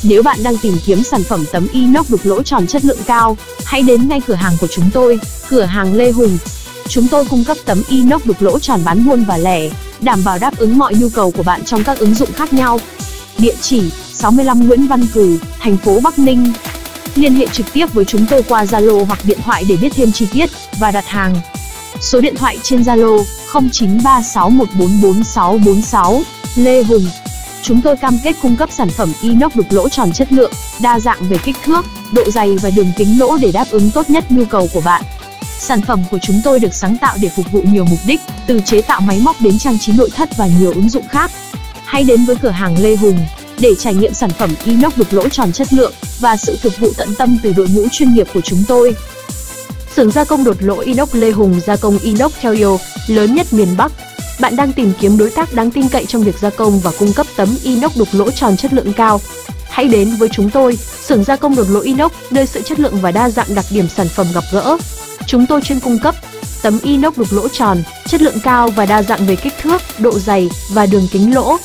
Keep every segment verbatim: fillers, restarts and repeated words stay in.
Nếu bạn đang tìm kiếm sản phẩm tấm inox đục lỗ tròn chất lượng cao, hãy đến ngay cửa hàng của chúng tôi, cửa hàng Lê Hùng. Chúng tôi cung cấp tấm inox đục lỗ tròn bán buôn và lẻ, đảm bảo đáp ứng mọi nhu cầu của bạn trong các ứng dụng khác nhau. Địa chỉ sáu mươi lăm Nguyễn Văn Cừ, thành phố Bắc Ninh. Liên hệ trực tiếp với chúng tôi qua Zalo hoặc điện thoại để biết thêm chi tiết và đặt hàng. Số điện thoại trên Zalo không chín ba sáu một bốn bốn sáu bốn sáu. Lê Hùng. Chúng tôi cam kết cung cấp sản phẩm inox đục lỗ tròn chất lượng, đa dạng về kích thước, độ dày và đường kính lỗ để đáp ứng tốt nhất nhu cầu của bạn. Sản phẩm của chúng tôi được sáng tạo để phục vụ nhiều mục đích, từ chế tạo máy móc đến trang trí nội thất và nhiều ứng dụng khác. Hãy đến với cửa hàng Lê Hùng để trải nghiệm sản phẩm inox đục lỗ tròn chất lượng và sự phục vụ tận tâm từ đội ngũ chuyên nghiệp của chúng tôi. Xưởng gia công đột lỗ inox Lê Hùng gia công inox theo yêu, lớn nhất miền Bắc. Bạn đang tìm kiếm đối tác đáng tin cậy trong việc gia công và cung cấp tấm inox đục lỗ tròn chất lượng cao. Hãy đến với chúng tôi, xưởng gia công đột lỗ inox, nơi sự chất lượng và đa dạng đặc điểm sản phẩm gặp gỡ. Chúng tôi chuyên cung cấp tấm inox đục lỗ tròn, chất lượng cao và đa dạng về kích thước, độ dày và đường kính lỗ.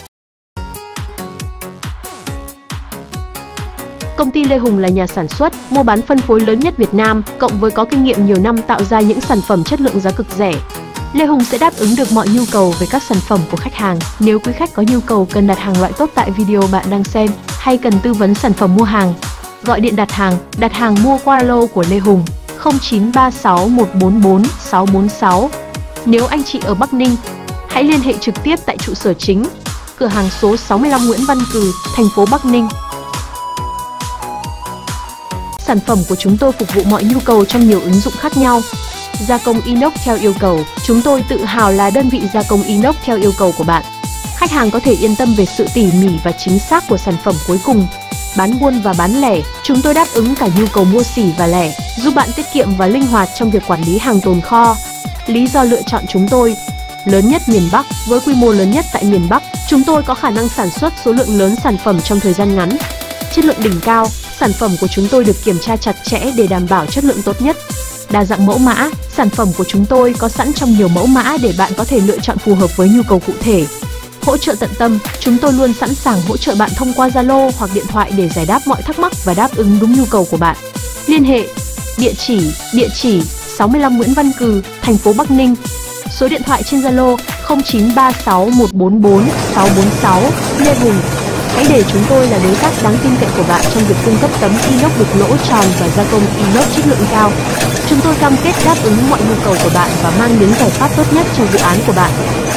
Công ty Lê Hùng là nhà sản xuất, mua bán phân phối lớn nhất Việt Nam, cộng với có kinh nghiệm nhiều năm tạo ra những sản phẩm chất lượng giá cực rẻ. Lê Hùng sẽ đáp ứng được mọi nhu cầu về các sản phẩm của khách hàng. Nếu quý khách có nhu cầu cần đặt hàng loại tốt tại video bạn đang xem, hay cần tư vấn sản phẩm mua hàng, gọi điện đặt hàng, đặt hàng mua qua Zalo của Lê Hùng không chín ba sáu một bốn bốn sáu bốn sáu. Nếu anh chị ở Bắc Ninh, hãy liên hệ trực tiếp tại trụ sở chính, cửa hàng số sáu mươi lăm Nguyễn Văn Cừ, thành phố Bắc Ninh. Sản phẩm của chúng tôi phục vụ mọi nhu cầu trong nhiều ứng dụng khác nhau. Gia công inox theo yêu cầu, chúng tôi tự hào là đơn vị gia công inox theo yêu cầu của bạn. Khách hàng có thể yên tâm về sự tỉ mỉ và chính xác của sản phẩm cuối cùng. Bán buôn và bán lẻ, chúng tôi đáp ứng cả nhu cầu mua xỉ và lẻ, giúp bạn tiết kiệm và linh hoạt trong việc quản lý hàng tồn kho. Lý do lựa chọn chúng tôi: lớn nhất miền Bắc, với quy mô lớn nhất tại miền Bắc, chúng tôi có khả năng sản xuất số lượng lớn sản phẩm trong thời gian ngắn. Chất lượng đỉnh cao, sản phẩm của chúng tôi được kiểm tra chặt chẽ để đảm bảo chất lượng tốt nhất. Đa dạng mẫu mã, sản phẩm của chúng tôi có sẵn trong nhiều mẫu mã để bạn có thể lựa chọn phù hợp với nhu cầu cụ thể. Hỗ trợ tận tâm, chúng tôi luôn sẵn sàng hỗ trợ bạn thông qua Zalo hoặc điện thoại để giải đáp mọi thắc mắc và đáp ứng đúng nhu cầu của bạn. Liên hệ: địa chỉ, địa chỉ sáu mươi lăm Nguyễn Văn Cừ, thành phố Bắc Ninh. Số điện thoại trên Zalo không chín ba sáu một bốn bốn sáu bốn sáu. Lê Hùng. Hãy để chúng tôi là đối tác đáng tin cậy của bạn trong việc cung cấp tấm inox đục lỗ tròn và gia công inox chất lượng cao. Chúng tôi cam kết đáp ứng mọi nhu cầu của bạn và mang đến giải pháp tốt nhất cho dự án của bạn.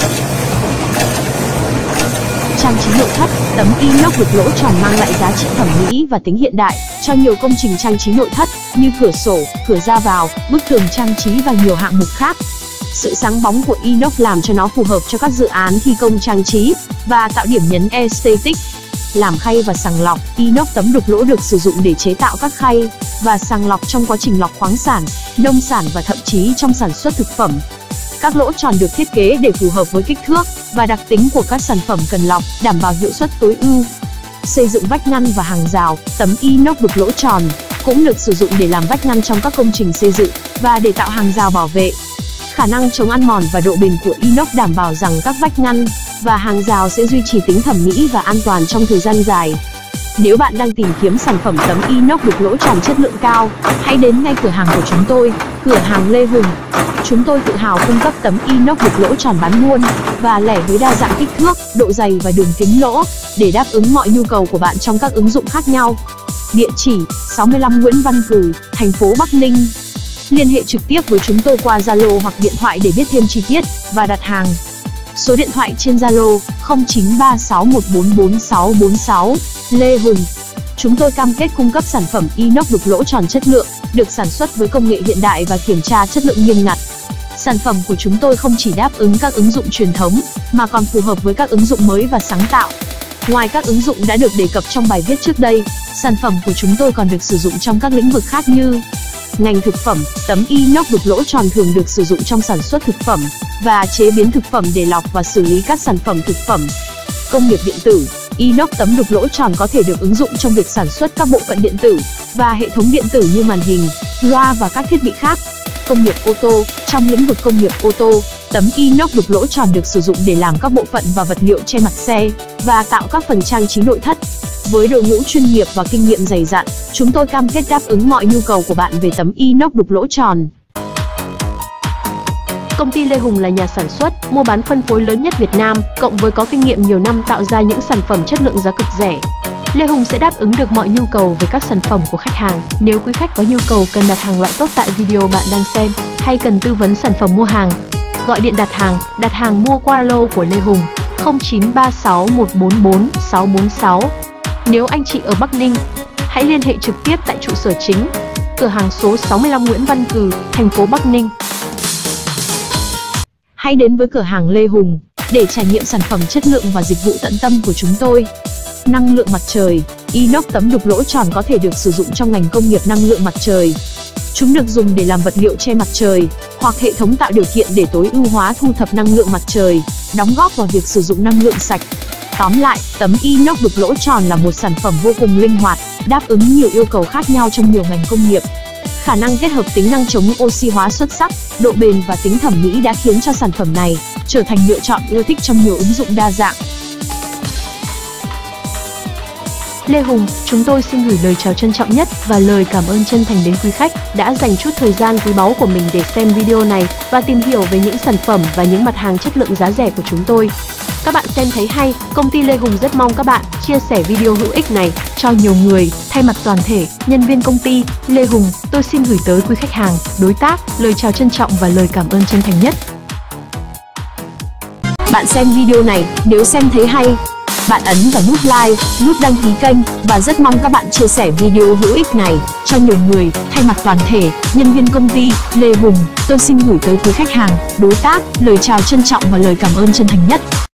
Trang trí nội thất, tấm inox đục lỗ tròn mang lại giá trị thẩm mỹ và tính hiện đại cho nhiều công trình trang trí nội thất như cửa sổ, cửa ra vào, bức tường trang trí và nhiều hạng mục khác. Sự sáng bóng của inox làm cho nó phù hợp cho các dự án thi công trang trí và tạo điểm nhấn aesthetic. Làm khay và sàng lọc, inox tấm đục lỗ được sử dụng để chế tạo các khay và sàng lọc trong quá trình lọc khoáng sản, nông sản và thậm chí trong sản xuất thực phẩm. Các lỗ tròn được thiết kế để phù hợp với kích thước và đặc tính của các sản phẩm cần lọc, đảm bảo hiệu suất tối ưu. Xây dựng vách ngăn và hàng rào, tấm inox đục lỗ tròn cũng được sử dụng để làm vách ngăn trong các công trình xây dựng và để tạo hàng rào bảo vệ. Khả năng chống ăn mòn và độ bền của inox đảm bảo rằng các vách ngăn và hàng rào sẽ duy trì tính thẩm mỹ và an toàn trong thời gian dài. Nếu bạn đang tìm kiếm sản phẩm tấm inox đục lỗ tròn chất lượng cao, hãy đến ngay cửa hàng của chúng tôi, cửa hàng Lê Hùng. Chúng tôi tự hào cung cấp tấm inox đục lỗ tròn bán buôn và lẻ với đa dạng kích thước, độ dày và đường kính lỗ để đáp ứng mọi nhu cầu của bạn trong các ứng dụng khác nhau. Địa chỉ sáu mươi lăm Nguyễn Văn Cừ, thành phố Bắc Ninh. Liên hệ trực tiếp với chúng tôi qua Zalo hoặc điện thoại để biết thêm chi tiết và đặt hàng. Số điện thoại trên Zalo không chín ba sáu một bốn bốn sáu bốn sáu. Lê Hùng. Chúng tôi cam kết cung cấp sản phẩm inox đục lỗ tròn chất lượng, được sản xuất với công nghệ hiện đại và kiểm tra chất lượng nghiêm ngặt. Sản phẩm của chúng tôi không chỉ đáp ứng các ứng dụng truyền thống, mà còn phù hợp với các ứng dụng mới và sáng tạo. Ngoài các ứng dụng đã được đề cập trong bài viết trước đây, sản phẩm của chúng tôi còn được sử dụng trong các lĩnh vực khác như ngành thực phẩm. Tấm inox đục lỗ tròn thường được sử dụng trong sản xuất thực phẩm và chế biến thực phẩm để lọc và xử lý các sản phẩm thực phẩm. Công nghiệp điện tử. Inox tấm đục lỗ tròn có thể được ứng dụng trong việc sản xuất các bộ phận điện tử và hệ thống điện tử như màn hình, loa và các thiết bị khác. Công nghiệp ô tô. Trong lĩnh vực công nghiệp ô tô, tấm inox đục lỗ tròn được sử dụng để làm các bộ phận và vật liệu che mặt xe và tạo các phần trang trí nội thất. Với đội ngũ chuyên nghiệp và kinh nghiệm dày dặn, chúng tôi cam kết đáp ứng mọi nhu cầu của bạn về tấm inox đục lỗ tròn. Công ty Lê Hùng là nhà sản xuất, mua bán phân phối lớn nhất Việt Nam, cộng với có kinh nghiệm nhiều năm tạo ra những sản phẩm chất lượng giá cực rẻ. Lê Hùng sẽ đáp ứng được mọi nhu cầu về các sản phẩm của khách hàng. Nếu quý khách có nhu cầu cần đặt hàng loại tốt tại video bạn đang xem, hay cần tư vấn sản phẩm mua hàng, gọi điện đặt hàng, đặt hàng mua qua Zalo của Lê Hùng không chín ba sáu một bốn bốn sáu bốn sáu. Nếu anh chị ở Bắc Ninh, hãy liên hệ trực tiếp tại trụ sở chính, cửa hàng số sáu mươi lăm Nguyễn Văn Cừ, thành phố Bắc Ninh. Hãy đến với cửa hàng Lê Hùng để trải nghiệm sản phẩm chất lượng và dịch vụ tận tâm của chúng tôi. Năng lượng mặt trời. Inox tấm đục lỗ tròn có thể được sử dụng trong ngành công nghiệp năng lượng mặt trời. Chúng được dùng để làm vật liệu che mặt trời, hoặc hệ thống tạo điều kiện để tối ưu hóa thu thập năng lượng mặt trời, đóng góp vào việc sử dụng năng lượng sạch. Tóm lại, tấm inox đục lỗ tròn là một sản phẩm vô cùng linh hoạt, đáp ứng nhiều yêu cầu khác nhau trong nhiều ngành công nghiệp. Khả năng kết hợp tính năng chống oxy hóa xuất sắc, độ bền và tính thẩm mỹ đã khiến cho sản phẩm này trở thành lựa chọn ưa thích trong nhiều ứng dụng đa dạng. Lê Hùng, chúng tôi xin gửi lời chào trân trọng nhất và lời cảm ơn chân thành đến quý khách đã dành chút thời gian quý báu của mình để xem video này và tìm hiểu về những sản phẩm và những mặt hàng chất lượng giá rẻ của chúng tôi. Các bạn xem thấy hay, công ty Lê Hùng rất mong các bạn chia sẻ video hữu ích này cho nhiều người. Thay mặt toàn thể nhân viên công ty Lê Hùng, tôi xin gửi tới quý khách hàng, đối tác lời chào trân trọng và lời cảm ơn chân thành nhất. Bạn xem video này, nếu xem thấy hay, bạn ấn vào nút like, nút đăng ký kênh và rất mong các bạn chia sẻ video hữu ích này cho nhiều người. Thay mặt toàn thể nhân viên công ty Lê Hùng, tôi xin gửi tới quý khách hàng, đối tác lời chào trân trọng và lời cảm ơn chân thành nhất.